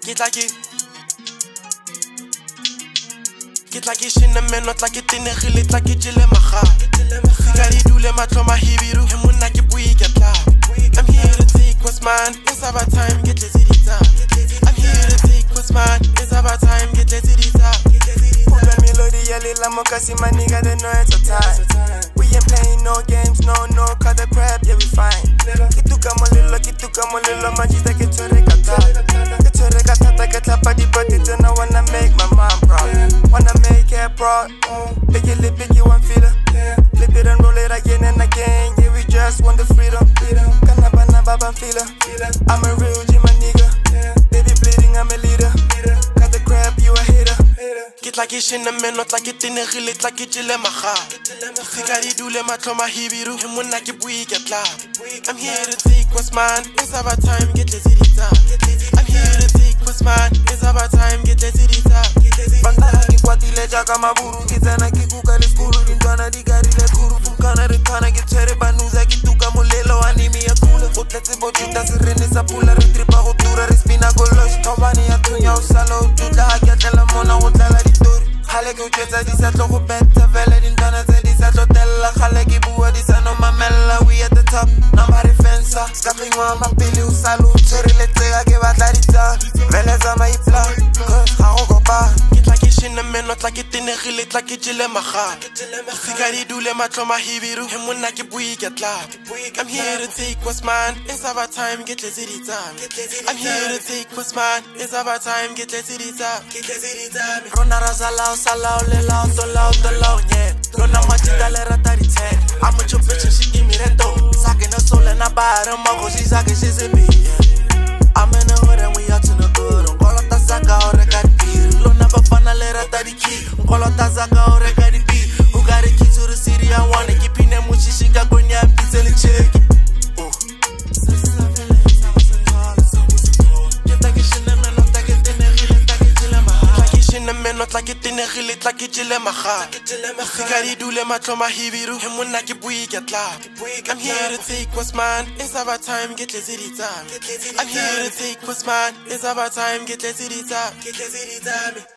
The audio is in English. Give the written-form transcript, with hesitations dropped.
Get like it cinnamon, not like it in a hill, like it jilemaha. Sigari dule matroma hibiru, hemunaki bui get la. I'm here to take what's mine, it's about time, get lazy time. I'm here to take what's mine, it's about time, get lazy time. Put that melody, yelly, la mokasi, my nigga, they know it's a time. We ain't playing no games, no, cut the crap, yeah, we fine. Kituka molilo, majita get to rekata. Get to rekata, get la body, but it don't wanna make my mom proud. Wanna make her proud. Big it, one feeler. Flip it and roll it again and again. Yeah, we just want the freedom. Kanabana baba feeler. I'm a real G, my nigga. Baby bleeding, I'm a leader. Cut the crap, you a hater. Get like it cinnamon, not like it in a hill, like it jilemaha. Sigari dule matroma hibiru, hemunaki bui get la. I'm here to take what's mine, it's about time, get lazy time. I'm here to take what's mine, it's about time, get lazy time. Bandana kikwatile chaka maburu, kitana kikuka le skuru, rindwana digari le kuru, fumkana rekana gitere banuza kituka mulelo animi ya kula. Utlete bojuta sirene sapula, retripa hotura, respina golosh. Tawani ya tunya usalo, ujuda hakiatela mona utala ditori. Hale ki ucheta disatlo kubeta vele, rindwana ze disatlo tela. Hale ki buwa disano mamela, we at the top, nambari fensa. Scapping wa mapili usalo, chori letega ke batlarita. Vele zama ipla, cause hago pa. Cinnamon, not like it in a hill, like it jilemaha. Sigari dule matroma hibiru, hemunaki bui get la. I'm here to take what's mine, it's about time, get lazy time. I'm here to take what's mine, it's about time, get lazy time. Ronara salao, lelao, tolao, yeah. Rona machita le ratari ten. I'm with your bitch and she give me that dough. Sake na soul and I buy her mago, she sake, she's a me. I'm in the hood and we out to the good. Ngolota saka ore kari beat. Lona bafana le ratari ki. Ngolota saka ore kari beat. Who got a key to the city? I wanna keep in them muchi shika gonya pizeli check. Not like it in a hill, like it jilemaha. Sigari dule matroma hibiru, hemunaki bui get la. I'm here to take what's mine, it's about time, get lazy time. I'm here to take what's mine, it's about time, get lazy time.